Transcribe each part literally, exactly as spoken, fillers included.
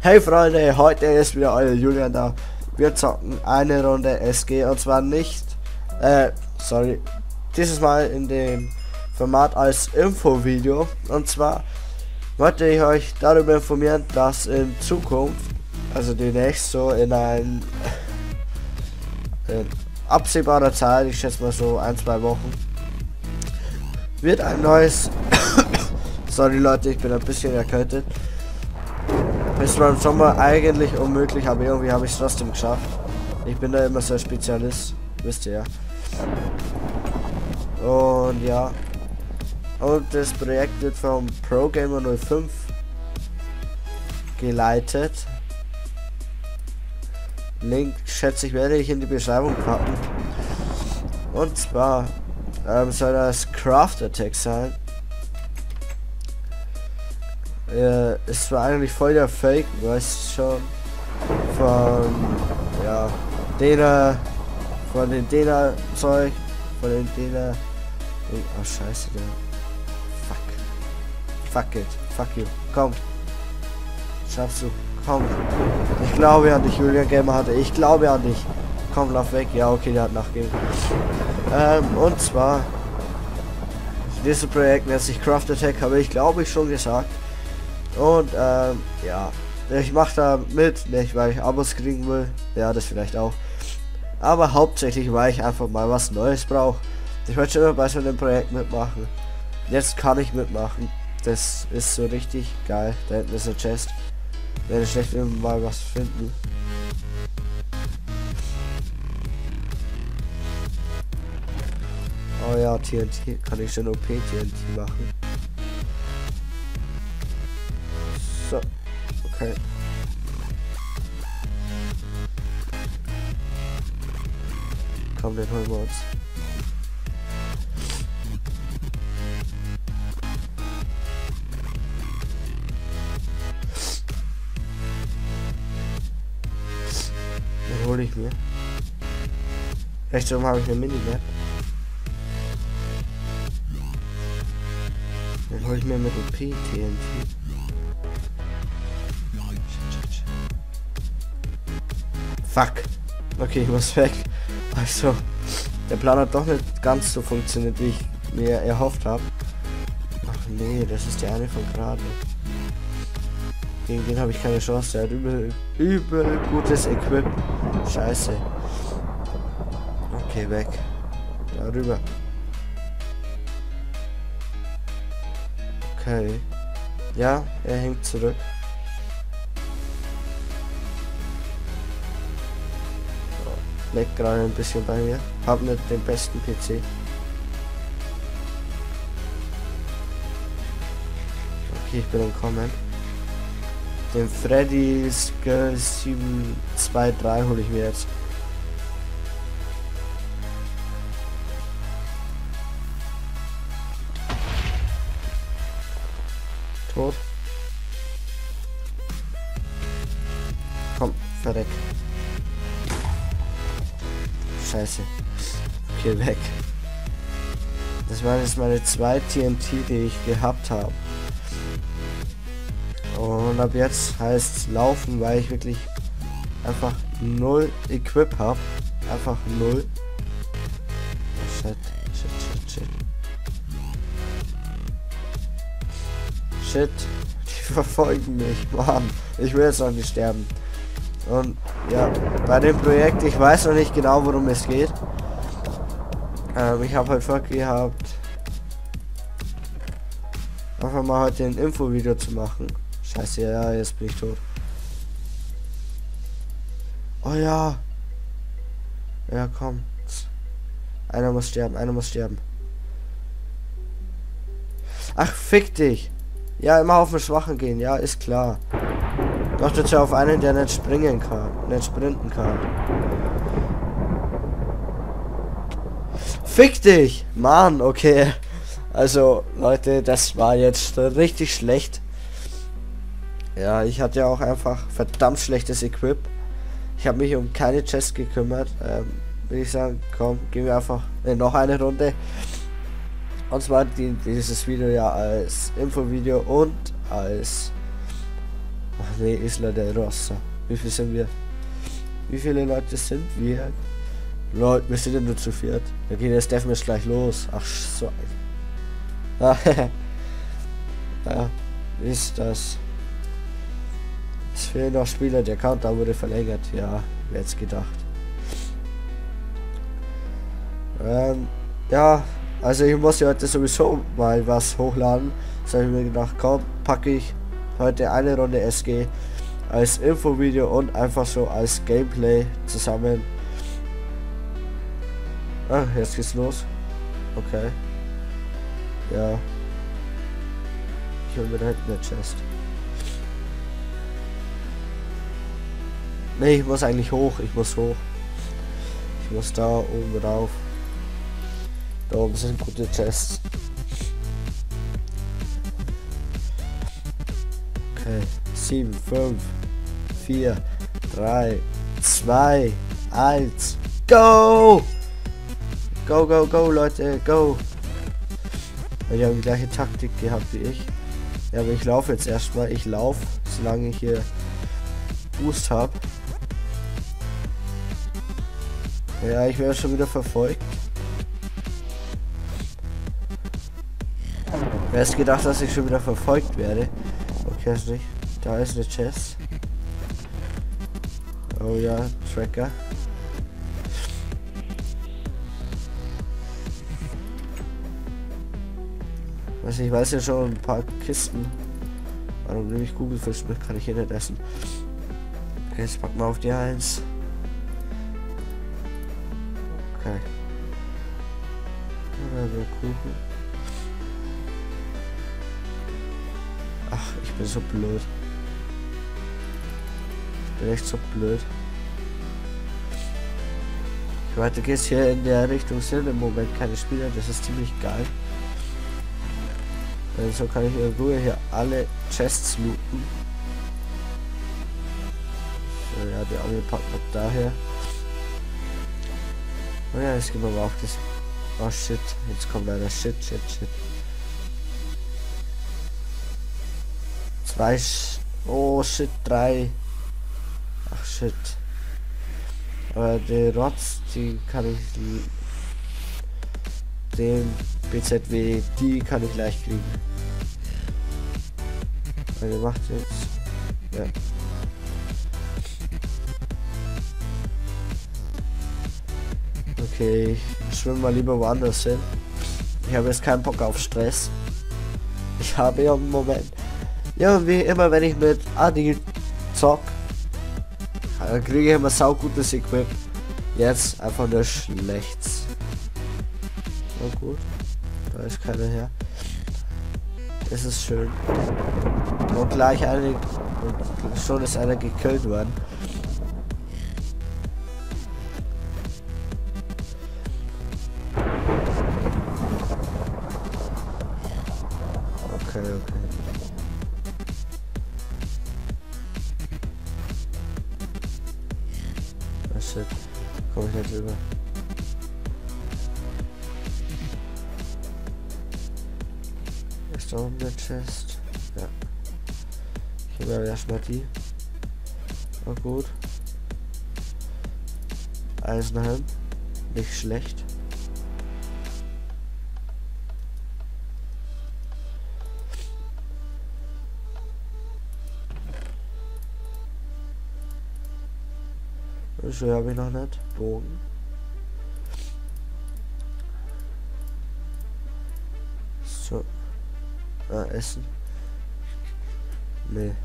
Hey Freunde, heute ist wieder euer Julian da. Wir zocken eine Runde S G und zwar nicht, äh, sorry, dieses Mal in dem Format als Infovideo. Und zwar wollte ich euch darüber informieren, dass in Zukunft, also demnächst so in ein in absehbarer Zeit, ich schätze mal so ein, zwei Wochen, wird ein neues, sorry Leute, ich bin ein bisschen erkältet. Es war im Sommer eigentlich unmöglich, aber irgendwie habe ich es trotzdem geschafft. Ich bin da immer so ein Spezialist, wisst ihr ja. Und ja. Und das Projekt wird vom ProGamer null fünf geleitet. Link, schätze ich, werde ich in die Beschreibung packen. Und zwar ähm, soll das Craft Attack sein. Äh, es war eigentlich voll der Fake, weißt schon, von, ja, Dena, von den Dena Zeug, von den Dena, oh scheiße, der, fuck, fuck it, fuck you, komm, schaffst du, komm, ich glaube an dich, Julian Gamer hatte, ich glaube an dich, komm, lauf weg, ja okay, der hat nachgegeben, ähm, und zwar, dieses Projekt nennt sich Craft Attack, habe ich glaube ich schon gesagt. Und ähm, ja, ich mache da mit, nicht weil ich Abos kriegen will, ja das vielleicht auch, aber hauptsächlich weil ich einfach mal was Neues brauche. Ich wollte schon immer bei so einem Projekt mitmachen, jetzt kann ich mitmachen, das ist so richtig geil. Da hinten ist eine Chest, werde schlecht irgendwann mal was finden. Oh ja, T N T, kann ich schon O P T N T machen. So, okay. Komm, den holen wir uns. Den hole ich mir. Rechts oben habe ich eine Minimap. Den hole ich mir mit O P T N T. Fuck. Okay, ich muss weg. Also, der Plan hat doch nicht ganz so funktioniert, wie ich mir erhofft habe. Ach nee, das ist der eine von gerade. Gegen den habe ich keine Chance. Der hat übel, übel gutes Equip. Scheiße. Okay, weg. Darüber. Okay. Ja, er hängt zurück. Leckt gerade ein bisschen bei mir. Hab nicht den besten P C. Okay, ich bin entkommen. Den Freddy's Girl sieben zwei drei hole ich mir jetzt. Tot. Komm, verreck. Scheiße. Okay, weg. Das waren jetzt meine zwei T N T, die ich gehabt habe. Und ab jetzt heißt es laufen, weil ich wirklich einfach null Equip habe. Einfach null. Oh, shit, shit, shit, shit. Shit. Die verfolgen mich. Mann. Ich will jetzt noch nicht sterben. Und ja, bei dem Projekt, ich weiß noch nicht genau, worum es geht. Ähm, ich habe halt vorgehabt, einfach mal heute ein Infovideo zu machen. Scheiße, ja, jetzt bin ich tot. Oh ja. Ja, komm. Einer muss sterben, einer muss sterben. Ach, fick dich. Ja, immer auf den Schwachen gehen, ja, ist klar. Doch jetzt ja auf einen, der nicht springen kann, nicht sprinten kann. Fick dich! Mann, okay. Also, Leute, das war jetzt richtig schlecht. Ja, ich hatte ja auch einfach verdammt schlechtes Equip. Ich habe mich um keine Chest gekümmert. Ähm, will ich sagen, komm, gehen wir einfach in noch eine Runde. Und zwar dient dieses Video ja als Infovideo und als Ach nee, Isla del Rossa. Wie viel sind wir? Wie viele Leute sind wir? Leute, wir sind ja nur zu viert. Wir gehen jetzt Deathmatch gleich los. Ach so. Ah, ja, ist das. Es fehlen noch Spieler, der Countdown wurde verlängert. Ja, wer hätte es gedacht. Ähm, ja, also ich muss ja heute sowieso mal was hochladen. Das habe ich mir gedacht, komm, packe ich heute eine Runde S G als Infovideo und einfach so als Gameplay zusammen. Ah, jetzt geht's los. Okay. Ja. Ich hol mir da hinten eine Chest. Ne, ich muss eigentlich hoch. Ich muss hoch. Ich muss da oben rauf. Da oben sind gute Chests. Okay. sieben, fünf, vier, drei, zwei, eins. Go! Go, go, go, Leute, go! Die haben die gleiche Taktik gehabt wie ich. Ja, aber ich laufe jetzt erstmal. Ich laufe, solange ich hier Boost habe. Ja, ich werde schon wieder verfolgt. Wer hätte gedacht, dass ich schon wieder verfolgt werde? Okay, ist nicht. Da ist eine Chest. Oh ja, Tracker. Weiß nicht, ich weiß ja schon ein paar Kisten. Warum nehme ich Kugelfisch mit? Kann ich hier nicht essen. Okay, jetzt packen wir auf die eins. Okay. Oder der Kuchen. Ach, ich bin so blöd. Ich bin echt so blöd. Weiter geht's hier in der Richtung, sind im Moment keine Spieler, das ist ziemlich geil. So kann ich in Ruhe hier alle Chests looten. So, ja, die andere packen wir daher. Oh ja, jetzt gehen wir mal auf das. Oh shit, jetzt kommt leider shit, shit, shit. Zwei. Sch oh shit, drei. Ach shit. Aber die Rotz, die kann ich. Den B Z W, die kann ich leicht kriegen. Weil der macht jetzt. Ja. Okay, ich schwimme mal lieber woanders hin. Ich habe jetzt keinen Bock auf Stress. Ich habe ja im Moment. Ja, wie immer, wenn ich mit Adi zock, dann kriege ich immer saugutes Equip. Jetzt einfach nur schlecht. Na gut, da ist keiner her. Es ist schön. Und gleich eine. Und schon ist einer gekillt worden. Okay, okay. Oh shit. Komm ich nicht rüber. Ist da oben der Chest? Ja. Ich nehme erstmal die. Oh gut. Eisenhelm. Nicht schlecht. So habe ich noch nicht. Bogen. So. Ah, Essen. Nee.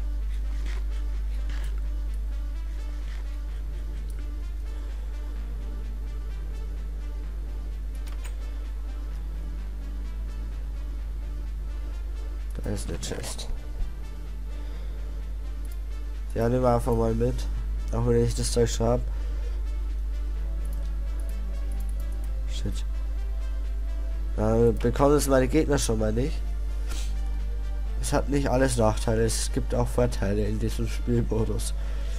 Da ist eine Chest. Ja, nehmen wir einfach mal mit. Auch wenn ich das Zeug schon habe. Shit. Da bekommen es meine Gegner schon mal nicht. Es hat nicht alles Nachteile, es gibt auch Vorteile in diesem Spielmodus.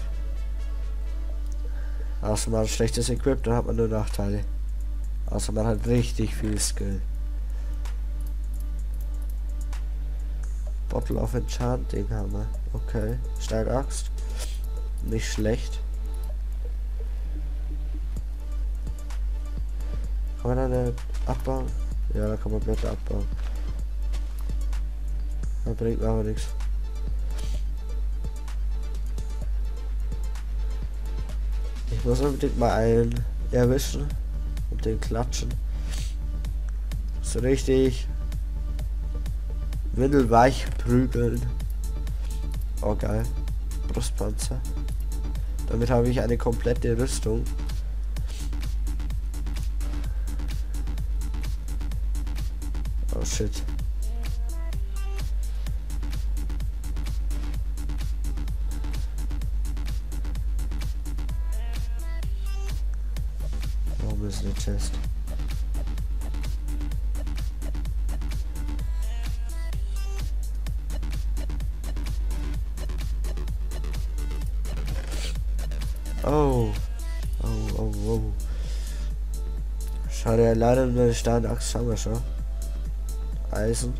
Außer man hat schlechtes Equip, dann hat man nur Nachteile. Außer man hat richtig viel Skill. Bottle of Enchanting haben wir. Okay. Steinaxt. Nicht schlecht. Kann man da eine abbauen? Ja, da kann man Blätter abbauen. Da bringt mir aber nichts. Ich muss unbedingt mal einen erwischen und den klatschen. So richtig windelweich prügeln. Oh geil. Brustpanzer. Damit habe ich eine komplette Rüstung. Oh shit. Warum ist eine Chest? Oh. Oh, oh, oh. Schade, leider eine Steinaxt haben wir schon. Eisen.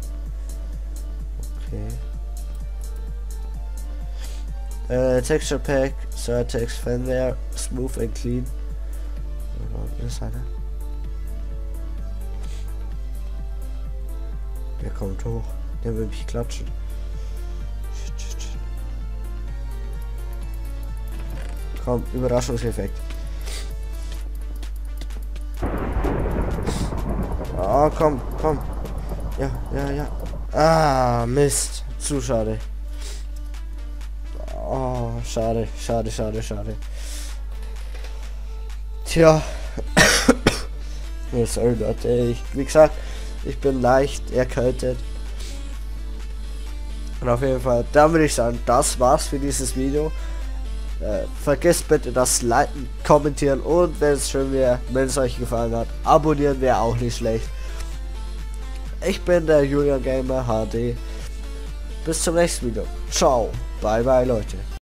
Okay. Äh, Texture Pack, Surtex Fanware, Smooth and Clean. Wo ist einer? Der kommt hoch. Der will mich klatschen. Komm, Überraschungseffekt. Oh, komm, komm. Ja, ja, ja. Ah, Mist. Zu schade. Oh, schade, schade, schade, schade. Tja. Sorry, Leute. Ich, wie gesagt, ich bin leicht erkältet. Und auf jeden Fall, dann würde ich sagen, das war's für dieses Video. Äh, vergesst bitte das Liken, Kommentieren und wenn es schön wäre, wenn es euch gefallen hat, abonnieren wäre auch nicht schlecht. Ich bin der Julian Gamer H D. Bis zum nächsten Video. Ciao. Bye bye Leute.